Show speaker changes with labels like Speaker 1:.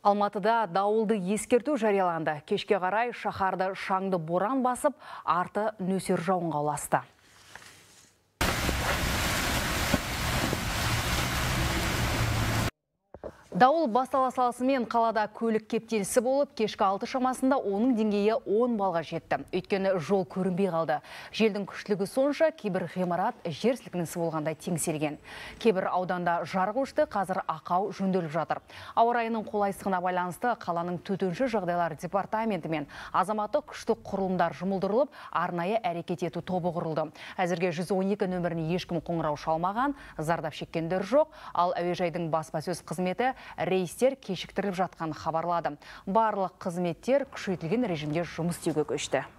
Speaker 1: Алматыда дауылды ескерту жарияланды. Кешке қарай шаһарды шаңды боран басып, арты нөсер жауынға ұласты. Дауыл бастала салысымен қалада көлік кептелісі болып, кешкі 6 шамасында оның деңгейі 10 балға жетті. Өйткені жол көрінбей қалды. Желдің күштілігі сонша кейбір ғимарат жер сілкінісі болғандай теңселген. Кейбір ауданда жарық өшті, қазір ақау жөнделіп жатыр. Ауа райының қолайсыздығына байланысты қаланың төтенше жағдайлар департаменті мен азаматтық күштік құрылымдар жұмылдырылып, арнайы әрекет ету тобы құрылды. Әзірге 112 нөміріне ешкім қоңырау шалмаған, зардап шеккендер жоқ, ал әуежайдың баспасөз қызметі рейстер кешіктіріліп жатқан хабарлады. Барлық қызметтер күшейтілген режимде жұмыс істеуге көшті.